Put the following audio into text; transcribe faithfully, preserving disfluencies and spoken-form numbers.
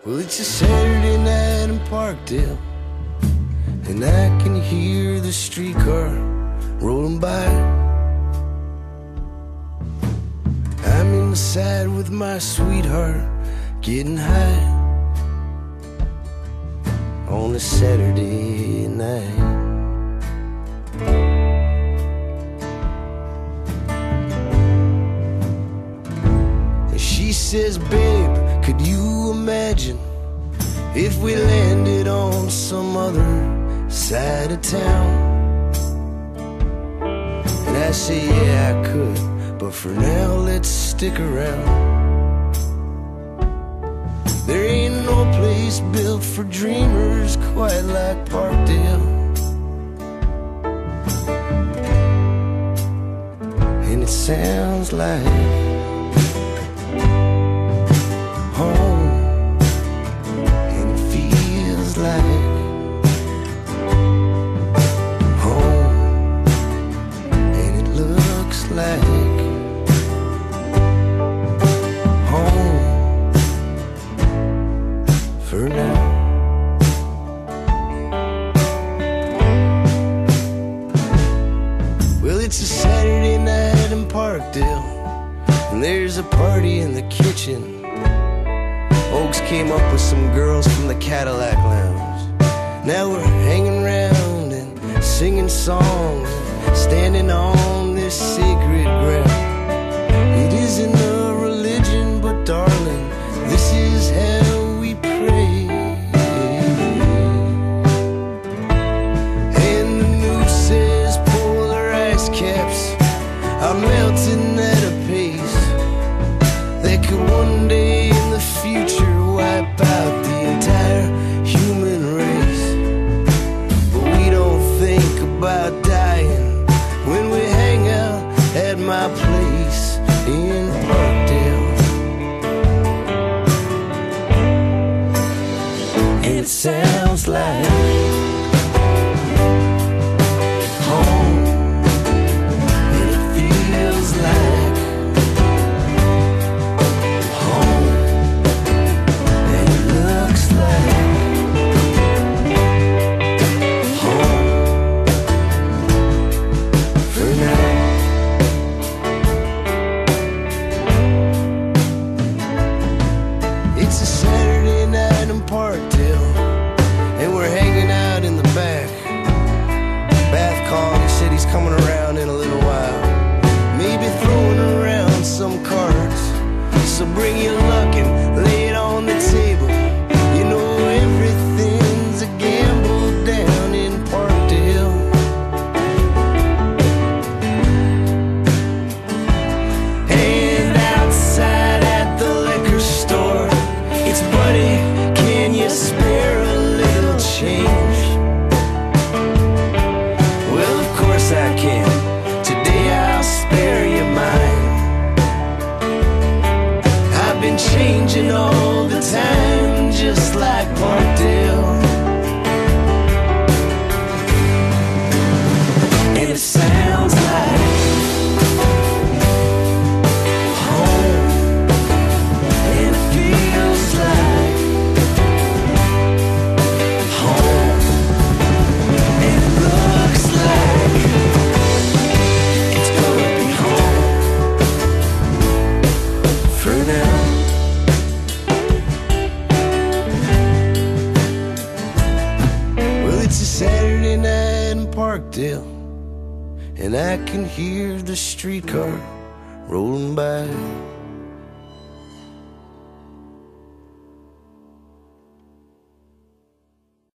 Well, it's a Saturday night in Parkdale, and I can hear the streetcar rolling by. I'm inside with my sweetheart, getting high on a Saturday night. She says, babe, could you imagine if we landed on some other side of town? And I say, yeah, I could, but for now, let's stick around. There ain't no place built for dreamers quite like Parkdale. And it sounds like home, and it feels like home, and it looks like home for now. Well, it's a Saturday night in Parkdale, and there's a party in the kitchen. Oaks came up with some girls from the Cadillac Lounge. Now we're hanging around and singing songs, standing on this sacred ground. It isn't a religion, but darling, this is how we pray. And the news says polar ice caps are melting at a pace that could one day in the future wipe out the entire human race. But we don't think about dying when we hang out at my place in Parkdale. And it sounds like home, and it feels like home, and it looks like home for now. It's a Saturday night in Parkdale, and we're hanging out in the back. Bath called, he said he's coming around in a little while, maybe throwing around some cards. So bring your luck and lay it on the table. You know everything's a gamble down in Parkdale. And outside at the liquor store, it's buddy, can you spare a little change? Well, of course I can. Today I'll spare you mine. I've been changing all the time, just like Parkdale. And it sounds like home, and it feels like home, and it looks like it's gonna be home for now. Well, it's a Saturday night in Parkdale, and I can hear the streetcar rolling by.